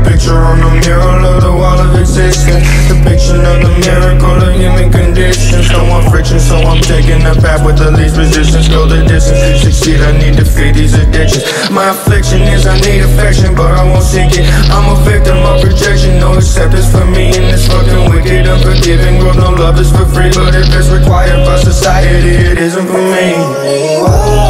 picture on the mural of the wall of existence. Depiction of the miracle of human conditions. Don't want friction, so I'm taking the path with the least resistance. Go the distance to succeed, I need to feed these addictions. My affliction is I need affection, but I won't seek it. I'm a victim of rejection, no acceptance for me in this fucking wicked, unforgiving world. No love is for free, but if it's required by society, it isn't for me.